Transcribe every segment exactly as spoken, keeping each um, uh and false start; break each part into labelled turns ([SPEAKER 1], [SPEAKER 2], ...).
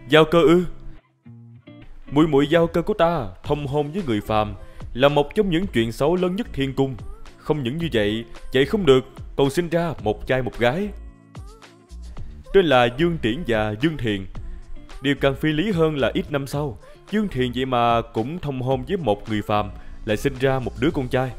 [SPEAKER 1] Giao cơ ư? Muội muội giao cơ của ta thông hôn với người phàm là một trong những chuyện xấu lớn nhất thiên cung. Không những như vậy, vậy không được, còn sinh ra một trai một gái, tên là Dương Tiễn và Dương Thiền. Điều càng phi lý hơn là ít năm sau, Dương Thiền vậy mà cũng thông hôn với một người phàm, lại sinh ra một đứa con trai.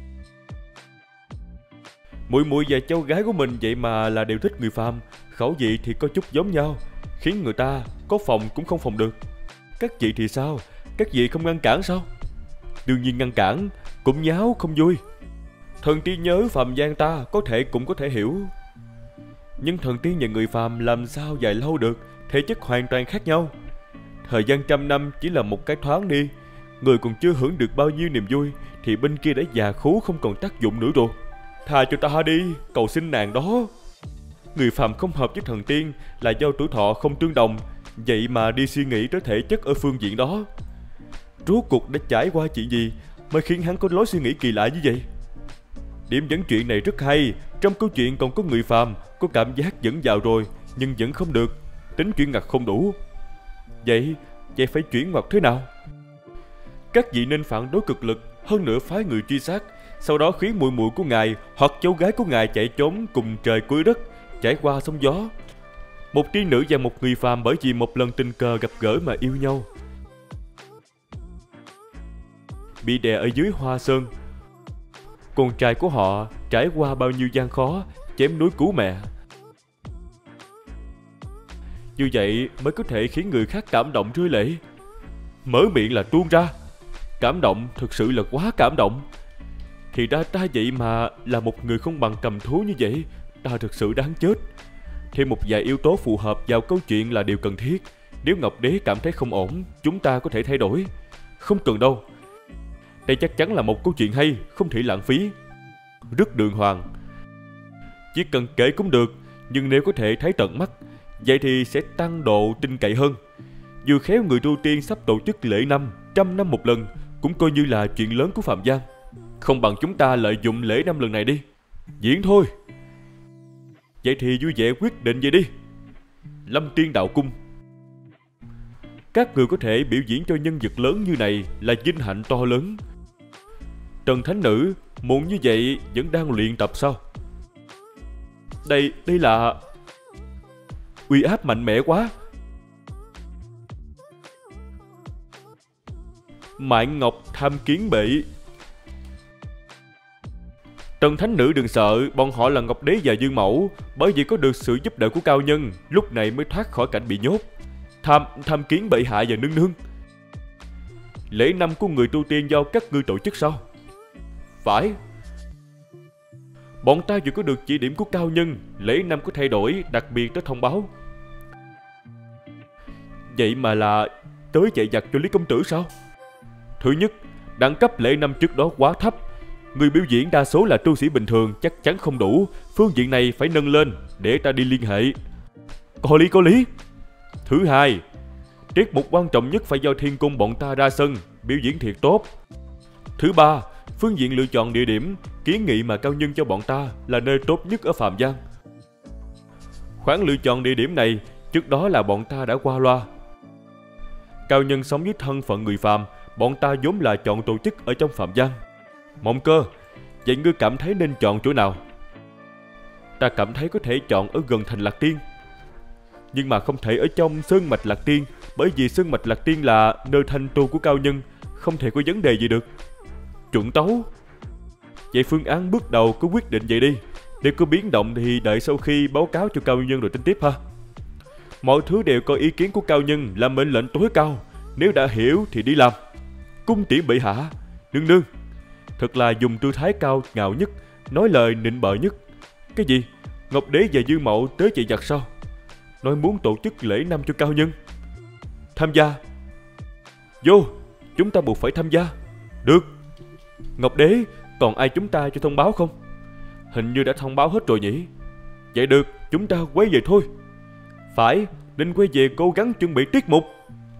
[SPEAKER 1] Muội muội và cháu gái của mình vậy mà là đều thích người phàm, khẩu vị thì có chút giống nhau, khiến người ta có phòng cũng không phòng được. Các vị thì sao? Các vị không ngăn cản sao? Đương nhiên ngăn cản, cũng nháo không vui. Thần tiên nhớ phàm gian ta có thể cũng có thể hiểu, nhưng thần tiên và người phàm làm sao dài lâu được, thể chất hoàn toàn khác nhau. Thời gian trăm năm chỉ là một cái thoáng đi, người còn chưa hưởng được bao nhiêu niềm vui thì bên kia đã già khú không còn tác dụng nữa rồi. Tha cho ta đi, cầu xin nàng đó. Người phàm không hợp với thần tiên là do tuổi thọ không tương đồng, vậy mà đi suy nghĩ tới thể chất ở phương diện đó. Rốt cuộc đã trải qua chuyện gì mới khiến hắn có lối suy nghĩ kỳ lạ như vậy? Điểm dẫn chuyện này rất hay. Trong câu chuyện còn có người phàm có cảm giác dẫn vào rồi, nhưng vẫn không được, tính chuyển ngặt không đủ. Vậy, vậy phải chuyển ngoặt thế nào? Các vị nên phản đối cực lực, hơn nữa phái người truy sát, sau đó khiến muội muội của ngài hoặc cháu gái của ngài chạy trốn cùng trời cuối đất, trải qua sóng gió. Một tiên nữ và một người phàm bởi vì một lần tình cờ gặp gỡ mà yêu nhau, bị đè ở dưới hoa sơn. Con trai của họ trải qua bao nhiêu gian khó, chém núi cứu mẹ. Như vậy mới có thể khiến người khác cảm động rơi lệ, mở miệng là tuôn ra. Cảm động, thực sự là quá cảm động. Thì ra ta vậy mà là một người không bằng cầm thú như vậy, ta thực sự đáng chết. Thêm một vài yếu tố phù hợp vào câu chuyện là điều cần thiết. Nếu Ngọc Đế cảm thấy không ổn, chúng ta có thể thay đổi. Không cần đâu, đây chắc chắn là một câu chuyện hay, không thể lãng phí. Rất đường hoàng. Chỉ cần kể cũng được, nhưng nếu có thể thấy tận mắt, vậy thì sẽ tăng độ tin cậy hơn. Dù khéo người tu tiên sắp tổ chức lễ năm, trăm năm một lần, cũng coi như là chuyện lớn của phạm gian. Không bằng chúng ta lợi dụng lễ năm lần này đi, diễn thôi. Vậy thì vui vẻ quyết định vậy đi. Lâm Tiên Đạo Cung. Các người có thể biểu diễn cho nhân vật lớn như này là vinh hạnh to lớn. Trần Thánh Nữ, muộn như vậy vẫn đang luyện tập sao? Đây, đây là... uy áp mạnh mẽ quá. Mạn Ngọc tham kiến bệ. Trần Thánh Nữ đừng sợ, bọn họ là Ngọc Đế và Dương Mẫu, bởi vì có được sự giúp đỡ của cao nhân, lúc này mới thoát khỏi cảnh bị nhốt. Tham, tham kiến bệ hạ và nương nương. Lễ năm của người tu tiên do các ngươi tổ chức sao? Phải. Bọn ta vừa có được chỉ điểm của cao nhân, lễ năm có thay đổi, đặc biệt tới thông báo. Vậy mà là tới chạy giặt cho Lý Công Tử sao? Thứ nhất, đẳng cấp lễ năm trước đó quá thấp. Người biểu diễn đa số là tu sĩ bình thường, chắc chắn không đủ. Phương diện này phải nâng lên, để ta đi liên hệ. Có lý, có lý. Thứ hai, tiết mục quan trọng nhất phải do thiên cung bọn ta ra sân, biểu diễn thiệt tốt. Thứ ba, phương diện lựa chọn địa điểm, kiến nghị mà cao nhân cho bọn ta là nơi tốt nhất ở phạm gian. Khoản lựa chọn địa điểm này, trước đó là bọn ta đã qua loa. Cao nhân sống với thân phận người phàm, bọn ta vốn là chọn tổ chức ở trong phạm gian. Mộng Cơ, vậy ngươi cảm thấy nên chọn chỗ nào? Ta cảm thấy có thể chọn ở gần thành Lạc Tiên, nhưng mà không thể ở trong Sơn Mạch Lạc Tiên, bởi vì Sơn Mạch Lạc Tiên là nơi thanh tu của cao nhân, không thể có vấn đề gì được. Chuẩn tấu. Vậy phương án bước đầu cứ quyết định vậy đi. Nếu có biến động thì đợi sau khi báo cáo cho cao nhân rồi tính tiếp ha. Mọi thứ đều có ý kiến của cao nhân là mệnh lệnh tối cao. Nếu đã hiểu thì đi làm. Cung tiễn bệ hạ. Nương nương, thật là dùng tư thái cao ngạo nhất, nói lời nịnh bợ nhất. Cái gì? Ngọc Đế và Dương Mẫu tới chạy giặt sao? Nói muốn tổ chức lễ năm cho cao nhân. Tham gia. Vô, chúng ta buộc phải tham gia. Được. Ngọc Đế, còn ai chúng ta cho thông báo không? Hình như đã thông báo hết rồi nhỉ. Vậy được, chúng ta quay về thôi. Phải, nên quay về cố gắng chuẩn bị tiết mục.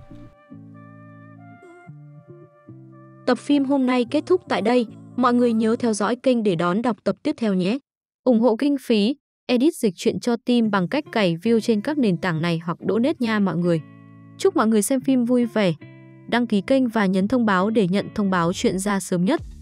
[SPEAKER 2] Tập phim hôm nay kết thúc tại đây. Mọi người nhớ theo dõi kênh để đón đọc tập tiếp theo nhé. Ủng hộ kinh phí, edit dịch truyện cho team bằng cách cày view trên các nền tảng này hoặc donate nha mọi người. Chúc mọi người xem phim vui vẻ. Đăng ký kênh và nhấn thông báo để nhận thông báo chuyện ra sớm nhất.